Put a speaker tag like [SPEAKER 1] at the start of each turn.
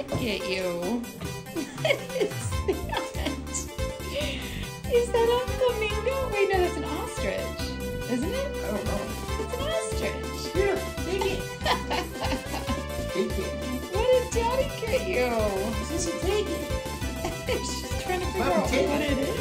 [SPEAKER 1] get you. What is that? Is that a flamingo? Wait, no, that's an ostrich. Isn't it?
[SPEAKER 2] I don't know.
[SPEAKER 1] It's an ostrich.
[SPEAKER 2] Here, take it. Take it.
[SPEAKER 1] What did Daddy get you?
[SPEAKER 2] Sissy, take it.
[SPEAKER 1] She's trying to figure
[SPEAKER 2] Mom,
[SPEAKER 1] out
[SPEAKER 2] take
[SPEAKER 1] what
[SPEAKER 2] it.
[SPEAKER 1] it